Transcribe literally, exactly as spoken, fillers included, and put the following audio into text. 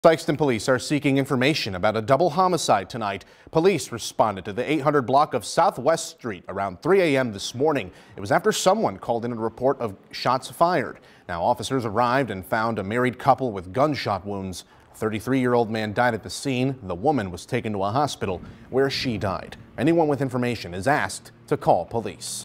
Sikeston police are seeking information about a double homicide tonight. Police responded to the eight hundred block of Southwest Street around three A M this morning. It was after someone called in a report of shots fired. Now, officers arrived and found a married couple with gunshot wounds. A thirty-three-year-old man died at the scene. The woman was taken to a hospital where she died. Anyone with information is asked to call police.